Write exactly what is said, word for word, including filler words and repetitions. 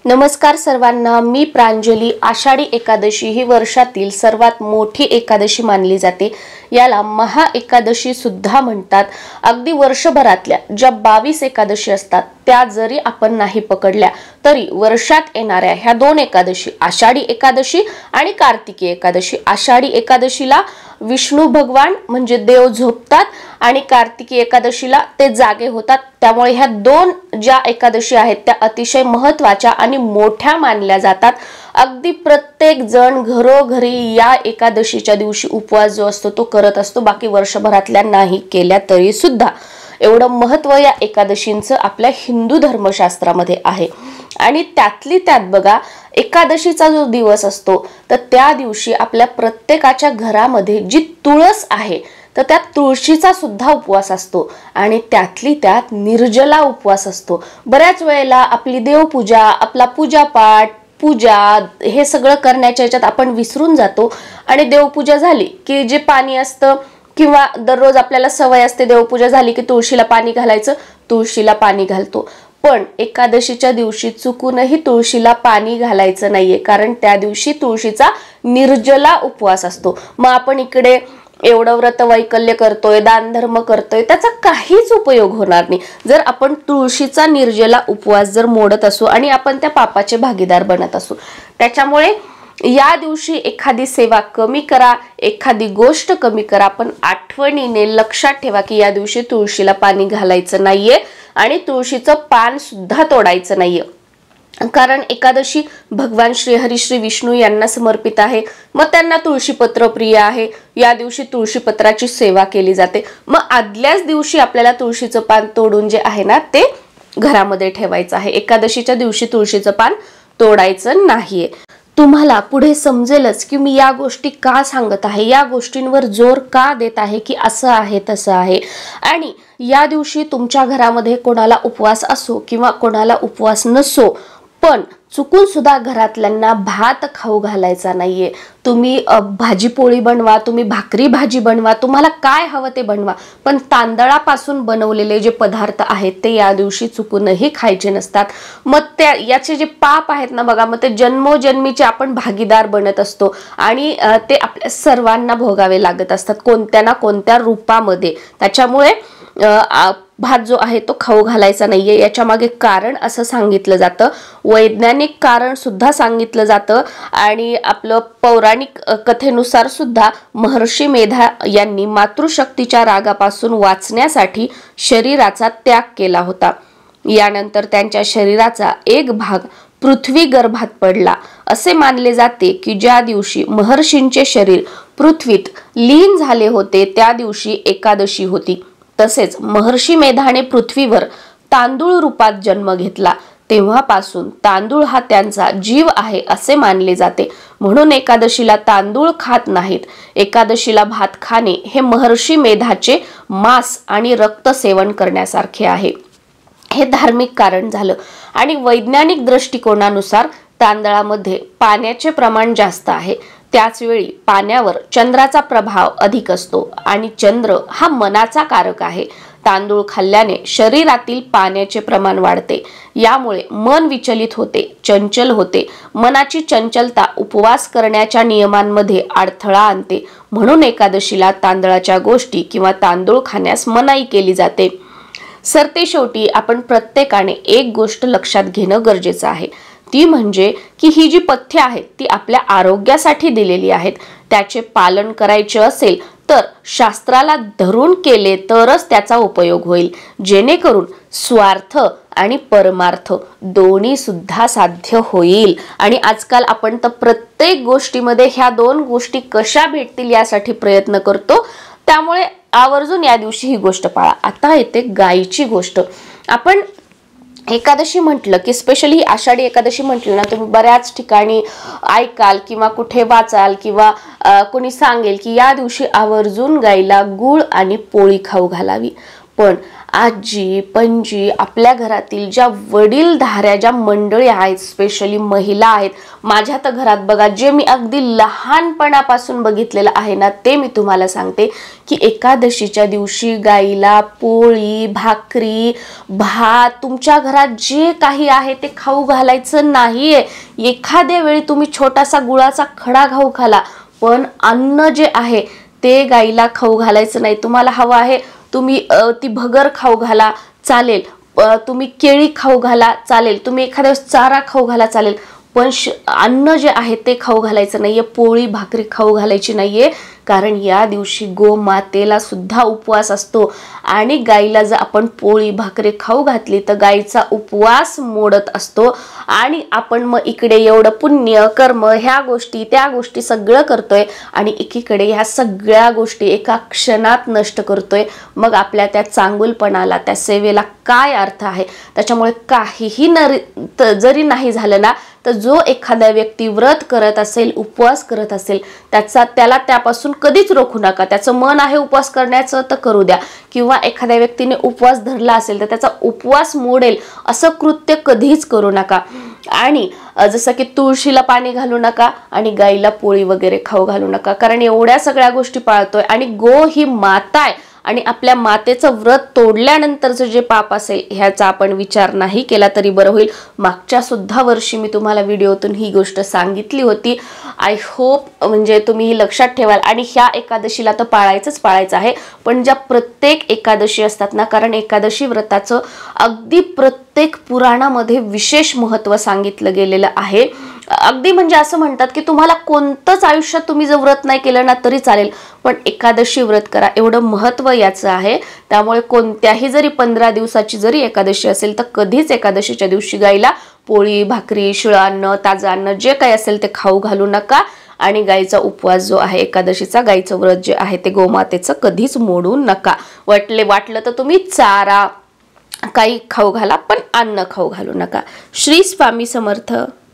नमस्कार सर्वांना, मी प्रांजली। आषाढी एकादशी ही वर्षातील सर्वात मोठी एकादशी मानली जाते। याला महा एकादशी सुद्धा म्हणतात। अगदी वर्षभरातल्या ज्या बावीस एकादशी असतात त्या जरी आपण नाही पकडल्या तरी वर्षात येणाऱ्या ह्या दोन एकादशी, आषाढी एकादशी आणि कार्तिकी एकादशी, आषाढी एकादशीला विष्णू भगवान म्हणजे देव झोपतात आणि कार्तिकी एकादशीला ते जागे होतात। त्यामुळे ह्या दोन ज्या एकादशी आहेत त्या अतिशय महत्त्वाच्या आणि मोठ्या मानल्या जातात। अगदी प्रत्येक जण घरोघरी या एकादशीच्या दिवशी उपवास जो असतो तो करत असतो, बाकी वर्षभरातल्या नाही केल्या तरी सुद्धा। एवढं महत्त्व या एकादशींचं आपल्या हिंदू धर्मशास्त्रामध्ये आहे। आणि त्यातली त्यात बघा, एकादशीचा जो दिवस असतो तर त्या दिवशी आपल्या प्रत्येकाच्या घरामध्ये जी तुळस आहे तर त्या तुळशीचा सुद्धा उपवास असतो आणि त्यातली त्यात निर्जला उपवास असतो। बऱ्याच वेळेला आपली देवपूजा, आपला पूजापाठ, पूजा हे सगळं करण्याच्या ह्याच्यात आपण विसरून जातो आणि देवपूजा झाली की जे पाणी असतं किंवा दररोज आपल्याला सवय असते देवपूजा झाली की तुळशीला पाणी घालायचं, तुळशीला पाणी घालतो। पण एकादशीच्या दिवशी चुकूनही तुळशीला पाणी घालायचं नाहीये, कारण त्या दिवशी तुळशीचा निर्जला उपवास असतो। मग आपण इकडे एवढं व्रत वैकल्य करतोय, दानधर्म करतोय, त्याचा काहीच उपयोग होणार नाही जर आपण तुळशीचा निर्जला उपवास जर मोडत असू आणि आपण त्या पापाचे भागीदार बनत असू। त्याच्यामुळे या दिवशी एखादी सेवा कमी करा, एखादी गोष्ट कमी करा, पण आठवणीने लक्षात ठेवा की या दिवशी तुळशीला पाणी घालायचं नाहीये आणि तुळशीचं पान सुद्धा तोडायचं नाहीये, कारण एकादशी भगवान श्री हरी श्री विष्णू यांना समर्पित आहे। मग त्यांना तुळशीपत्र प्रिय आहे, या दिवशी तुळशीपत्राची सेवा केली जाते। मग आदल्याच दिवशी आपल्याला तुळशीचं पान तोडून जे आहे ना ते घरामध्ये ठेवायचं आहे। एकादशीच्या दिवशी तुळशीचं पान तोडायचं नाहीये। तुम्हाला पुढे समजेलच की मी या गोष्टी का सांगत आहे, या गोष्टींवर जोर का देत आहे की असं आहे तसं आहे। आणि या दिवशी तुमच्या घरामध्ये कोणाला उपवास असो किंवा कोणाला उपवास नसो, पण चुकून सुद्धा घरातल्यांना भात खाऊ घालायचा नाहीये। तुम्ही भाजी पोळी बनवा, तुम्ही भाकरी भाजी बनवा, तुम्हाला काय हवं ते बनवा, पण तांदळापासून बनवलेले जे पदार्थ आहेत ते या दिवशी चुकूनही खायचे नसतात। मग त्या याचे जे पाप आहेत ना बघा, मग ते जन्मोजन्मीचे आपण भागीदार बनत असतो आणि ते आपल्या सर्वांना भोगावे लागत असतात कोणत्या ना कोणत्या रूपामध्ये। त्याच्यामुळे भात जो आहे तो खाऊ घालायचा नाहीये। याच्या मागे कारण असं सांगितलं जातं, वैज्ञानिक कारण सुद्धा सांगितलं जातं आणि आपलं पौराणिक कथेनुसार सुद्धा महर्षी मेधा यांनी मातृशक्तीच्या रागापासून वाचण्यासाठी शरीराचा त्याग केला होता। यानंतर त्यांच्या शरीराचा एक भाग पृथ्वी गर्भात पडला। असे मानले जाते की ज्या दिवशी महर्षींचे शरीर पृथ्वीत लीन झाले होते त्या दिवशी एकादशी होती। तसेच महर्षी मेधाने पृथ्वीवर तांदूळ रूपात जन्म घेतला, तेव्हापासून तांदूळ हा त्यांचा जीव आहे असे मानले जाते। म्हणून एकादशीला तांदूळ खात नाहीत। एकादशीला भात खाणे हे महर्षी मेधाचे मांस आणि रक्त सेवन करण्यासारखे आहे। हे धार्मिक कारण झालं। आणि वैज्ञानिक दृष्टिकोनानुसार तांदळामध्ये पाण्याचे प्रमाण जास्त आहे, त्याच वेळी पाण्यावर चंद्राचा प्रभाव अधिक असतो आणि चंद्र हा मनाचा कारक आहे। तांदूळ खाल्ल्याने शरीरातील पाण्याचे प्रमाण वाढते, यामुळे मन विचलित होते, चंचल होते। मनाची चंचलता उपवास करण्याच्या नियमांमध्ये अडथळा आणते, म्हणून एकादशीला तांदळाच्या गोष्टी किंवा तांदूळ खाण्यास मनाई केली जाते। सरते शेवटी आपण प्रत्येकाने एक गोष्ट लक्षात घेणं गरजेचं आहे, ती म्हणजे की ही जी पथ्य आहेत ती आपल्या आरोग्यासाठी दिलेली आहेत। त्याचे पालन करायचे असेल तर शास्त्राला धरून केले तरच त्याचा उपयोग होईल, जेणेकरून स्वार्थ आणि परमार्थ दोन्ही सुद्धा साध्य होईल। आणि आजकाल आपण तर प्रत्येक गोष्टीमध्ये ह्या दोन गोष्टी कशा भेटतील यासाठी प्रयत्न करतो, त्यामुळे आवर्जून या दिवशी ही गोष्ट पाळा। आता येते गायीची गोष्ट। आपण एकादशी म्हटलं की स्पेशली आषाढी एकादशी म्हटलं ना, तुम्ही बऱ्याच ठिकाणी ऐकाल किंवा कुठे वाचाल किंवा कोणी सांगेल की या दिवशी आवर्जून गायीला गूळ आणि पोळी खाऊ घालावी। पण आजी पणजी आपल्या घरातील ज्या वडीलधाऱ्या ज्या मंडळी आहेत, स्पेशली महिला आहेत, माझ्या तर घरात बघा जे मी अगदी लहानपणापासून बघितलेलं आहे ना, ते मी तुम्हाला सांगते की एकादशीच्या दिवशी गाईला पोळी भाकरी भात तुमच्या घरात जे काही आहे ते खाऊ घालायचं नाहीये. एखाद्या वेळी तुम्ही छोटासा गुळाचा खडा खाऊ घाला, पण अन्न जे आहे ते गाईला खाऊ घालायचं नाही. तुम्हाला हवं आहे तुम्ही ती भगर खाऊ घाला चालेल, तुम्ही केळी खाऊ घाला चालेल, तुम्ही एखाद्या वेळेस चारा खाऊ घाला चालेल, पण अन्न जे आहे ते खाऊ घालायचं नाहीये. पोळी भाकरी खाऊ घालायची नाहीये, कारण या दिवशी गोमातेला सुद्धा उपवास असतो आणि गाईला जर आपण पोळी भाकरी खाऊ घातली तर गाईचा उपवास मोडत असतो आणि आपण मग इकडे एवढं पुण्य कर्म ह्या गोष्टी त्या गोष्टी सगळं करतोय आणि एकीकडे ह्या सगळ्या गोष्टी एका क्षणात नष्ट करतोय. मग आपल्या त्या चांगुलपणाला त्या सेवेला काय अर्थ आहे? त्याच्यामुळे काहीही न जरी नाही झालं ना, तर जो एखादा व्यक्ती व्रत करत असेल उपवास करत असेल त्याचा त्याला त्यापासून कधीच रोखू नका. त्याचं मन आहे उपवास करण्याचं तर करू द्या, किंवा एखाद्या व्यक्तीने उपवास धरला असेल तर त्याचा उपवास मोडेल असं कृत्य कधीच करू नका. आणि जसं की तुळशीला पाणी घालू नका आणि गाईला पोळी वगैरे खाऊ घालू नका, कारण एवढ्या सगळ्या गोष्टी पाळतोय आणि गो ही माता आहे आणि आपल्या मातेचं व्रत तोडल्यानंतरचं जे पाप असेल ह्याचा आपण विचार नाही केला तरी बरं होईल. मागच्या सुद्धा वर्षी मी तुम्हाला व्हिडिओतून ही गोष्ट सांगितली होती. आय होप म्हणजे तुम्ही ही लक्षात ठेवाल. आणि ह्या एकादशीला तर पाळायचंच पाळायचं आहे, पण ज्या प्रत्येक एकादशी असतात ना, कारण एकादशी व्रताचं अगदी प्रत्येक पुराणामध्ये विशेष महत्त्व सांगितलं गेलेलं आहे. अगदी म्हणजे असं म्हणतात की तुम्हाला कोणतंच आयुष्यात तुम्ही जर व्रत नाही केलं ना तरी चालेल, पण एकादशी व्रत करा, एवढं महत्त्व याचं आहे. त्यामुळे कोणत्याही जरी पंधरा दिवसाची जरी एकादशी असेल तर कधीच एकादशीच्या दिवशी गाईला पोळी भाकरी शिळं अन्न ताजं अन्न जे काही असेल ते खाऊ घालू नका. आणि गाईचा उपवास जो आहे एकादशीचा, गाईचं व्रत जे आहे ते गोमातेचं कधीच मोडू नका. वाटले वाटलं तर तुम्ही चारा काही खाऊ घाला, पण अन्न खाऊ घालू नका. श्री स्वामी समर्थ.